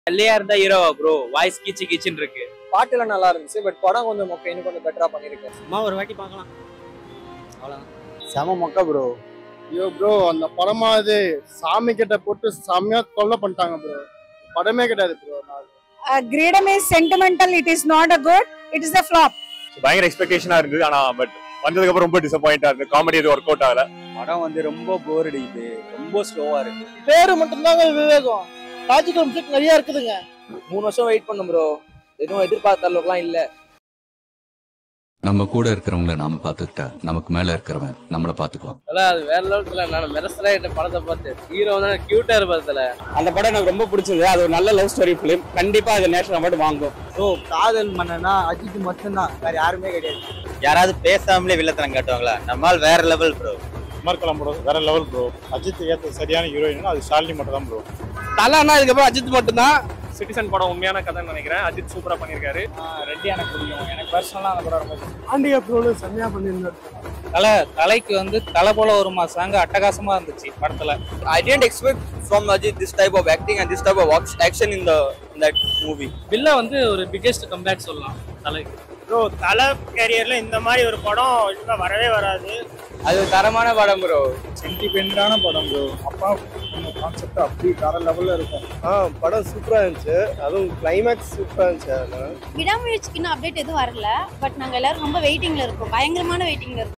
வெள்ளையா இருந்தா ஹீரோவா ப்ரோ? வாய்ஸ் கீச்சு கீச்சுன்னு இருக்கு. பாட்டுலாம் நல்லா இருந்துச்சு. பட் படம் கொஞ்சம் மொக்க, இன்னும் கொஞ்சம் பெட்டரா பண்ணிருக்கேன். சும்மா ஒரு வாட்டி பார்க்கலாம், அவ்வளவுதான். செம மொக்க ப்ரோ. ஐயோ ப்ரோ, அந்த படமா இது சாமி கிட்ட போட்டு செம்மையா கொல்ல பண்ணிட்டாங்க ப்ரோ. படமே கிடையாது bro. Greedam is sentimental. It is not a good. It is a flop. பயங்கர எக்ஸ்பெக்டேஷனா இருந்தது. ஆனா பட் வந்ததுக்கு அப்புறம் ரொம்ப டிசப்பாயிண்டா இருக்கு. காமெடி எதுவும் ஒர்க் அவுட் ஆகல. படம் வந்து ரொம்ப போர் அடிக்குது, ரொம்ப ஸ்லோவா இருக்கு. பேரு மட்டும்தாங்க விவேகம். லாஜிக்கல் மிஸ்டேக் நிறைய இருக்குதுங்க. 3 வருஷம் வெயிட் பண்ண ப்ரோ. எதுவும் எதிர்பார்த்த அளவுக்குலாம் இல்ல. நம்ம கூட இருக்கிறவங்கள நாம பாத்துக்கிட்டா நமக்கு மேல இருக்கிறவன் நம்மள பாத்துக்குவான். அது வேற லெவல்ல நான் மெரசலா இந்த படத்தை பார்த்து ஹீரோ வந்து கியூட்டா இருப்பதுல அந்த படம் எனக்கு ரொம்ப பிடிச்சது. அது ஒரு நல்ல லவ் ஸ்டோரி ஃபிலிம். கண்டிப்பா அது நேஷனல் அவார்டு வாங்கும். ஸோ காதல் மன்னனா அஜித் மட்டும்தான், வேற யாருமே கிடையாது. யாராவது பேசாமலே வில்லத்தனம் காட்டுவாங்களா? நம்மால் வேற லெவல் ப்ரோ. மர்க்கலாம் ப்ரோ, வேற லெவல் ப்ரோ. அஜித் ஏத்த சரியான ஹீரோயின் அது ஷாலினி மட்டும் தான் ப்ரோ. தலனா இதுக்கப்புறம் அஜித் மட்டும்தான். சிட்டிசன் படம் உண்மையான கதைன்னு நினைக்கிறேன். அஜித் சூப்பரா பண்ணிருக்காரு. ரெட்டி எனக்கு பிடிக்கும். எனக்கு பர்சனலா அந்த படம் ரொம்ப பிடிக்கும். ஆண்டியா ப்ரோல செம்மையா பண்ணிருந்தாரு. தலைக்கு வந்து தலை போல ஒரு சாங் அட்டகாசமா இருந்துச்சு படத்துல. I didn't expect from Ajit this type of acting and this type of action in that movie. வில்ல வந்து ஒரு பிகெஸ்ட் கம்பேக் சொல்லலாம் தலைக்கு. ப்ரோ, தல கேரியர்ல இந்த மாதிரி ஒரு படம் இன்னும் வரவே வராது. அது ஒரு தரமான படம் ப்ரோ. சென்டிமெண்டான படம் ப்ரோ. அப்பா கான்செப்ட் அப்படி வேற லெவல்ல இருக்கும். படம் சூப்பரா இருந்துச்சு. அதுவும் கிளைமேக்ஸ் சூப்பரா இருந்துச்சு. விடாமுயற்சிக்கு இன்னும் அப்டேட் எதுவும் வரல. பட் நாங்க எல்லாரும் ரொம்ப வெயிட்டிங்ல இருக்கோம். பயங்கரமான வெயிட்டிங்ல இருக்கோம்.